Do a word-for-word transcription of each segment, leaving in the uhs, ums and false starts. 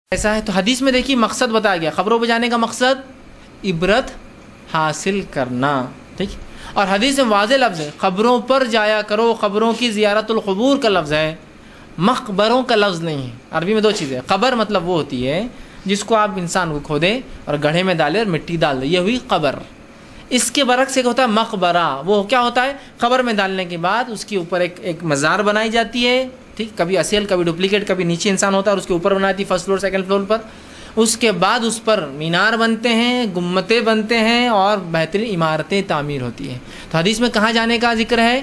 ایسا ہے. تو حدیث میں دیکھیے مقصد بتایا گیا, قبروں پہ جانے کا مقصد عبرت حاصل کرنا. ٹھیک, اور حدیث میں واضح لفظ ہے قبروں پر جایا کرو. قبروں کی زیارت القبور کا لفظ ہے, مقبروں کا لفظ نہیں ہے. عربی میں دو چیزیں, قبر مطلب وہ ہوتی ہے جس کو آپ انسان کو کھودیں اور گڑھے میں ڈالیں اور مٹی ڈال دیں, یہ ہوئی قبر. اس کے برعکس ایک ہوتا ہے مقبرہ. وہ کیا ہوتا ہے, قبر میں ڈالنے کے بعد اس کے اوپر ایک ایک مزار بنائی جاتی ہے. ٹھیک, کبھی اصل کبھی ڈپلیکیٹ, کبھی نیچے انسان ہوتا ہے اور اس کے اوپر بناتی ہے فرسٹ فلور سیکنڈ فلور پر. اس کے بعد اس پر مینار بنتے ہیں, گنبدیں بنتے ہیں اور بہترین عمارتیں تعمیر ہوتی ہیں. تو حدیث میں کہاں جانے کا ذکر ہے,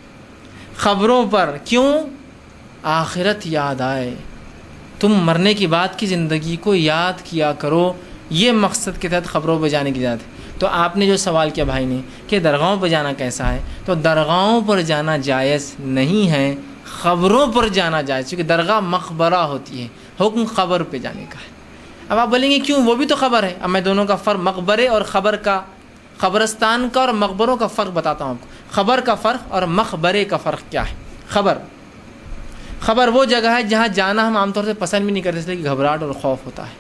قبروں پر. کیوں؟ آخرت یاد آئے, تم مرنے کی بعد کی زندگی کو یاد کیا کرو. یہ مقصد کے تحت قبروں پہ جانے کی ذات ہے. تو آپ نے جو سوال کیا بھائی نے کہ درگاہوں پہ جانا کیسا ہے, تو درگاہوں پر جانا جائز نہیں ہے, قبروں پر جانا جائز. کیونکہ درگاہ مقبرہ ہوتی ہے, حکم قبر پہ جانے کا ہے. اب آپ بولیں گے کیوں, وہ بھی تو خبر ہے. اب میں دونوں کا فرق, مقبرے اور خبر کا, قبرستان کا اور مقبروں کا فرق بتاتا ہوں آپ کو. خبر کا فرق اور مقبرے کا فرق کیا ہے. خبر خبر وہ جگہ ہے جہاں جانا ہم عام طور سے پسند بھی نہیں کرتے, اس لیے کہ گھبراہٹ اور خوف ہوتا ہے.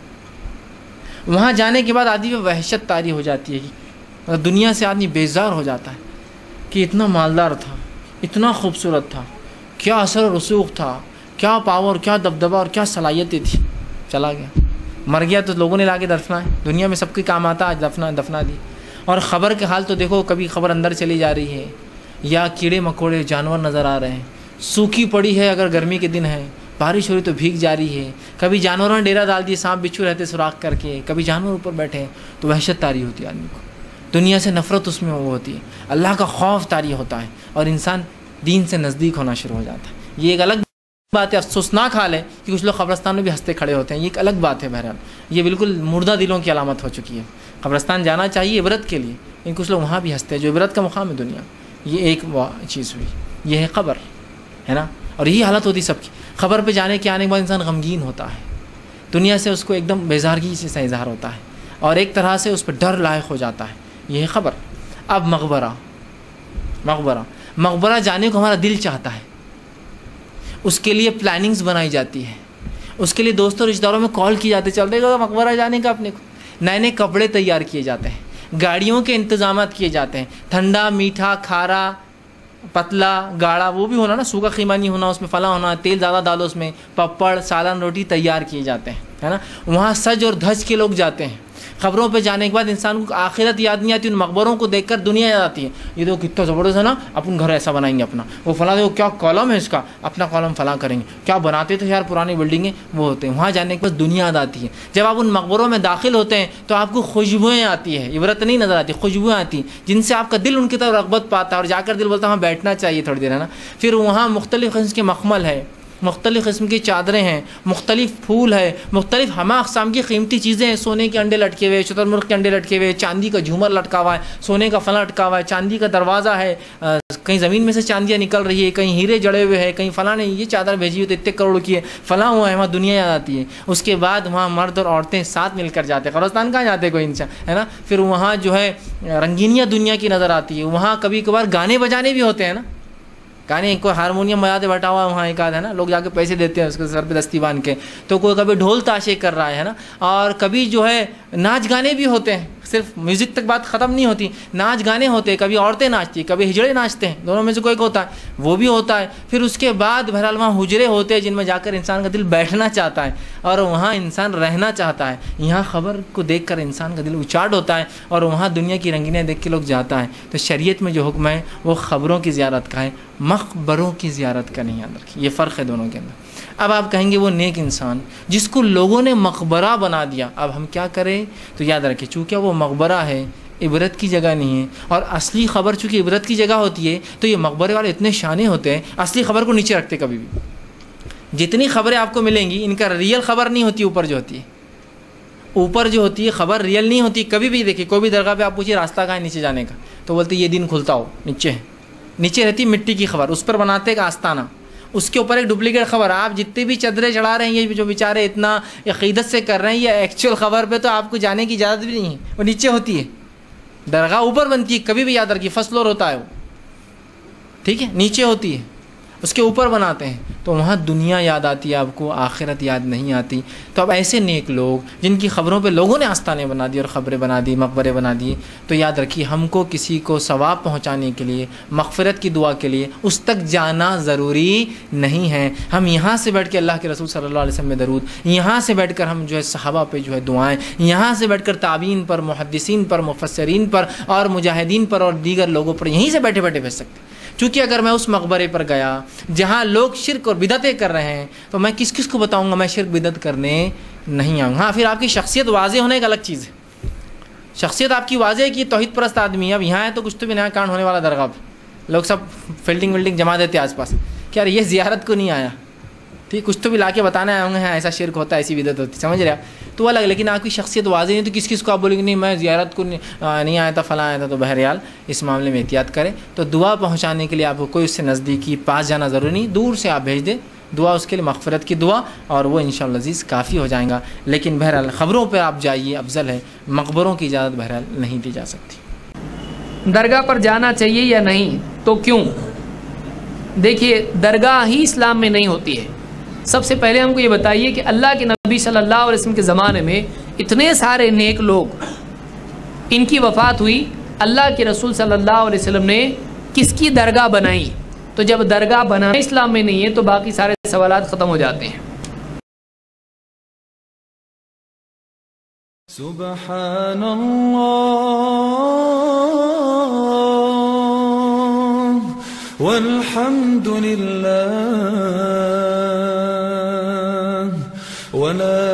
وہاں جانے کے بعد آدمی پہ وحشت طاری ہو جاتی ہے, کہ دنیا سے آدمی بیزار ہو جاتا ہے کہ اتنا مالدار تھا, اتنا خوبصورت تھا, کیا اثر و رسوخ تھا, کیا پاور, کیا دبدبہ اور کیا صلاحیتیں تھیں, چلا گیا. مر گیا تو لوگوں نے لا کے دفنا ہے. دنیا میں سب کے کام آتا, آج دفنا دفنا دی. اور خبر کے حال تو دیکھو, کبھی خبر اندر چلی جا رہی ہے, یا کیڑے مکوڑے جانور نظر آ رہے ہیں, سوکھی پڑی ہے اگر گرمی کے دن ہے, بارش ہو رہی تو بھیگ جا رہی ہے. کبھی جانوروں نے ڈیرا ڈال دیے, سانپ بچھو رہتے سوراخ کر کے, کبھی جانور اوپر بیٹھے ہیں, تو وحشت طاری ہوتی ہے آدمی کو. دنیا سے نفرت اس میں وہ ہوتی ہے, اللہ کا خوف طاری ہوتا ہے, اور انسان دین سے نزدیک ہونا شروع ہو جاتا ہے. یہ ایک الگ بات ہے, افسوسناک حال ہے کہ کچھ لوگ قبرستان میں بھی ہنستے کھڑے ہوتے ہیں. یہ ایک الگ بات ہے. بہرحال یہ بالکل مردہ دلوں کی علامت ہو چکی ہے. قبرستان جانا چاہیے عبرت کے لیے, لیکن کچھ لوگ وہاں بھی ہنستے ہیں, جو عبرت کا مقام ہے دنیا. یہ ایک چیز ہوئی, یہ ہے قبر, ہے نا. اور یہی حالت ہوتی سب کی. قبر پہ جانے کے آنے کے بعد انسان غمگین ہوتا ہے, دنیا سے اس کو ایک دم بیزارگی سے اظہار ہوتا ہے, اور ایک طرح سے اس پہ ڈر لاحق ہو جاتا ہے. یہ ہے قبر. اب مقبرہ مقبرہ مقبرہ جانے کو ہمارا دل چاہتا ہے, اس کے لیے پلاننگز بنائی جاتی ہے, اس کے لیے دوستوں رشتہ داروں میں کال کی جاتی ہے, چل رہے گا مقبرہ جانے کا. اپنے کو نئے نئے کپڑے تیار کیے جاتے ہیں, گاڑیوں کے انتظامات کیے جاتے ہیں, ٹھنڈا میٹھا کھارا پتلا گاڑھا وہ بھی ہونا نا, سوکھا قیمہ نہیں ہونا, اس میں فلاں ہونا, تیل زیادہ ڈالو اس میں, پپڑ سالن روٹی تیار کیے جاتے ہیں, ہے نا. وہاں سج اور دھج کے لوگ جاتے ہیں. قبروں پہ جانے کے بعد انسان کو آخرت یاد نہیں آتی, ان مقبروں کو دیکھ کر دنیا یاد آتی ہے. یہ تو کتنا زبردست ہے نا, اپن گھر ایسا بنائیں گے اپنا, وہ فلاں دیکھو کیا کالم ہے اس کا, اپنا کالم فلاں کریں گے, کیا بناتے تھے یار پرانی بلڈنگیں, وہ ہوتے ہیں. وہاں جانے کے بعد دنیا یاد آتی ہے. جب آپ ان مقبروں میں داخل ہوتے ہیں تو آپ کو خوشبوئیں آتی ہے, عبرت نہیں نظر آتی, خوشبوئیں آتی ہیں جن سے آپ کا دل ان کی طرف رغبت پاتا ہے, اور جا کر دل بولتا ہے وہاں بیٹھنا چاہیے تھوڑی دیر, ہے نا. پھر وہاں مختلف قسم کے مخمل ہے, مختلف قسم کی چادریں ہیں, مختلف پھول ہے, مختلف ہمہ اقسام کی قیمتی چیزیں ہیں. سونے کے انڈے لٹکے ہوئے, شتر مرغ کے انڈے لٹکے ہوئے, چاندی کا جھومر لٹکا ہوا ہے, سونے کا فلاں لٹکا ہوا ہے, چاندی کا دروازہ ہے, کہیں زمین میں سے چاندیاں نکل رہی ہے, کہیں ہیرے جڑے ہوئے ہیں, کہیں فلاں نے یہ چادر بھیجی ہوئی تو اتنے کروڑ کی ہے, فلاں ہوا ہے. وہاں دنیا یاد آتی ہے. اس کے بعد وہاں مرد اور عورتیں ساتھ مل کر جاتے ہیں. قبرستان کہاں جاتے کوئی انسان, ہے نا. پھر وہاں جو ہے رنگینیاں دنیا کی نظر آتی ہے. وہاں کبھی کبھار گانے بجانے بھی ہوتے ہیں نا, گانے, کوئی ہارمونیم بجاتے بیٹھا ہوا ہے وہاں ایک آدھ, ہے نا. لوگ جا کے پیسے دیتے ہیں اس کے سر پہ دستی باندھ کے. تو کوئی کبھی ڈھول تاشے کر رہا ہے, نا. اور کبھی جو ہے ناچ گانے بھی ہوتے ہیں, صرف میوزک تک بات ختم نہیں ہوتی, ناچ گانے ہوتے ہیں. کبھی عورتیں ناچتی ہیں, کبھی ہجڑے ناچتے ہیں, دونوں میں سے کوئی ایک ہوتا ہے, وہ بھی ہوتا ہے. پھر اس کے بعد بہرحال وہاں حجرے ہوتے ہیں جن میں جا کر انسان کا دل بیٹھنا چاہتا ہے اور وہاں انسان رہنا چاہتا ہے. یہاں خبر کو دیکھ کر انسان کا دل اچاٹ ہوتا ہے, اور وہاں دنیا کی رنگینیاں دیکھ کے لوگ جاتا ہے. تو شریعت میں جو حکم ہے وہ خبروں کی زیارت کا ہے, مقبروں کی زیارت کا نہیں. یاد رکھیے, یہ فرق ہے دونوں کے اندر. اب آپ کہیں گے وہ نیک انسان جس کو لوگوں نے مقبرہ بنا دیا, اب ہم کیا کریں؟ تو یاد رکھیں, چونکہ وہ مقبرہ ہے, عبرت کی جگہ نہیں ہے, اور اصلی خبر چونکہ عبرت کی جگہ ہوتی ہے, تو یہ مقبرے والے اتنے شانے ہوتے ہیں, اصلی خبر کو نیچے رکھتے کبھی بھی. جتنی خبریں آپ کو ملیں گی ان کا ریئل خبر نہیں ہوتی, اوپر جو ہوتی ہے, اوپر جو ہوتی ہے خبر ریئل نہیں ہوتی کبھی بھی. دیکھیے کوئی بھی درگاہ پہ آپ پوچھیے راستہ کہاں ہے نیچے جانے کا, تو بولتے یہ دن کھلتا ہو, نیچے ہے. نیچے رہتی مٹی کی خبر, اس پر بناتے ایک آستانہ, اس کے اوپر ایک ڈپلیکیٹ خبر. آپ جتنے بھی چادریں چڑھا رہے ہیں, یہ جو بیچارے اتنا عقیدت سے کر رہے ہیں, یہ ایکچوئل خبر پہ تو آپ کو جانے کی اجازت بھی نہیں ہے, وہ نیچے ہوتی ہے. درگاہ اوپر بنتی ہے, کبھی بھی یاد رکھیے فرسٹ فلور ہوتا ہے وہ, ٹھیک ہے, نیچے ہوتی ہے. اس کے اوپر بناتے ہیں تو وہاں دنیا یاد آتی ہے آپ کو، آخرت یاد نہیں آتی. تو اب ایسے نیک لوگ جن کی خبروں پہ لوگوں نے آستانے بنا دی اور خبریں بنا دی، مقبرے بنا دیے، تو یاد رکھیے ہم کو کسی کو ثواب پہنچانے کے لیے، مغفرت کی دعا کے لیے اس تک جانا ضروری نہیں ہے. ہم یہاں سے بیٹھ کے اللہ کے رسول صلی اللہ علیہ وسلم میں درود، یہاں سے بیٹھ کر ہم جو ہے صحابہ پہ جو ہے دعائیں، یہاں سے بیٹھ کر تابعین پر، محدثین پر، مفسرین پر اور مجاہدین پر اور دیگر لوگوں پر یہیں سے بیٹھے بیٹھے بھیج سکتے. چونکہ اگر میں اس مقبرے پر گیا جہاں لوگ شرک اور بدعتیں کر رہے ہیں تو میں کس کس کو بتاؤں گا میں شرک بدعت کرنے نہیں آؤں. ہاں پھر آپ کی شخصیت واضح ہونے ایک الگ چیز ہے، شخصیت آپ کی واضح ہے کہ توحید پرست آدمی ہے. اب یہاں ہے تو کچھ تو بھی نیا کانڈ ہونے والا درگاہ پہ لوگ سب فیلڈنگ ویلڈنگ جما دیتے آس پاس کہ یار یہ زیارت کو نہیں آیا، ٹھیک کچھ تو بھی لا کے بتانا آئے ہوں گے ہاں ایسا شرک ہوتا ہے، ایسی بدعت ہوتی، سمجھ رہے آپ. تو وہ الگ، لیکن آپ کی شخصیت واضح نہیں تو کس کس کو آپ بولیں گے نہیں میں زیارت کو نہیں آیا تھا، فلاں آیا تھا. تو بہرحال اس معاملے میں احتیاط کریں. تو دعا پہنچانے کے لیے آپ کو کوئی اس سے نزدیکی پاس جانا ضروری نہیں، دور سے آپ بھیج دیں دعا، اس کے لیے مغفرت کی دعا، اور وہ انشاءاللہ عزیز کافی ہو جائیں گا. لیکن بہرحال خبروں پہ آپ جائیے افضل ہے، مقبروں کی اجازت بہرحال نہیں دی جا سکتی. درگاہ پر جانا چاہیے یا نہیں، تو کیوں؟ دیکھیے درگاہ ہی اسلام میں نہیں ہوتی ہے. سب سے پہلے ہم کو یہ بتائیے کہ اللہ کے نبی صلی اللہ علیہ وسلم کے زمانے میں اتنے سارے نیک لوگ ان کی وفات ہوئی، اللہ کے رسول صلی اللہ علیہ وسلم نے کس کی درگاہ بنائی؟ تو جب درگاہ بنانا اسلام میں نہیں ہے تو باقی سارے سوالات ختم ہو جاتے ہیں. سبحان اللہ والحمد للہ ولا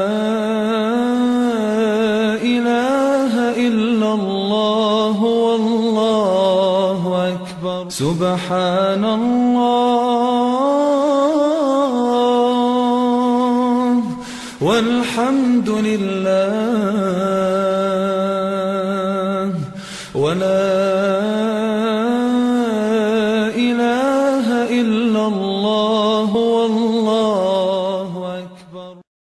الہ الا اللہ واللہ اکبر. سبحان اللہ والحمد للہ ولا